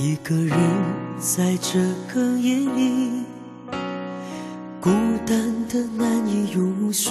一个人在这个夜里，孤单的难以入睡，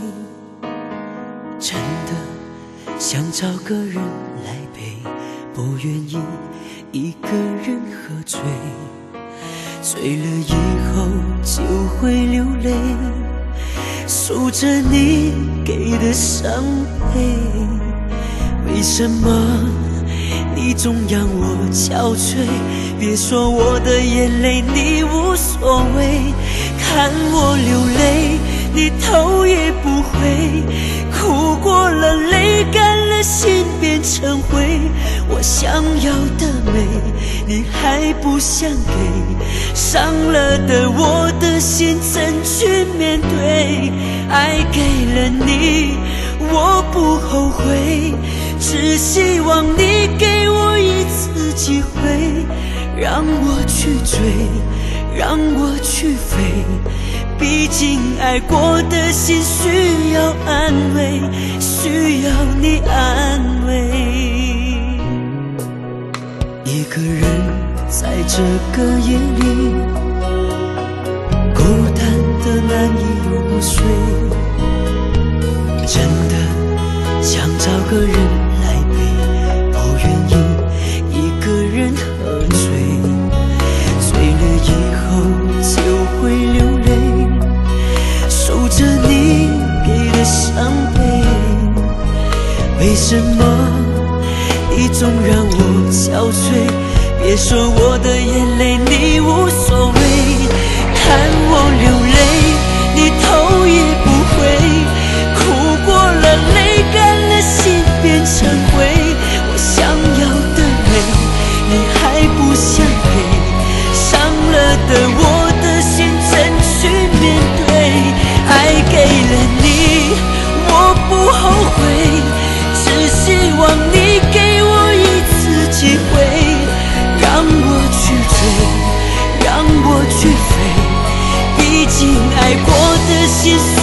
真的想找个人来陪，不愿意一个人喝醉，醉了以后就会流泪，数着你给的伤悲。为什么你总让我憔悴？别说我的眼泪你无所谓，看我流泪你头也不回，哭过了泪干了心变成灰，我想要的美你还不想给，伤了的我的心怎去面对？爱给了你我不后悔，只希望你给我一次机会，让我去追，让我去飞，毕竟爱过的心需要安慰，需要你安慰。一个人在这个夜里，孤单的难以入睡，真的想找个人来陪，不愿意一个人喝醉，醉了以后就会流泪，数着你给的伤悲。为什么你总让我憔悴？别说我的眼泪你无所谓，看我流泪你头也不回，哭过了泪干了心变成灰，我想要的美你还不想给，伤了的我的心怎去面对？爱给了你我不后悔，只希望你给我一次机会，让我去追，让我去飞，毕竟爱过的心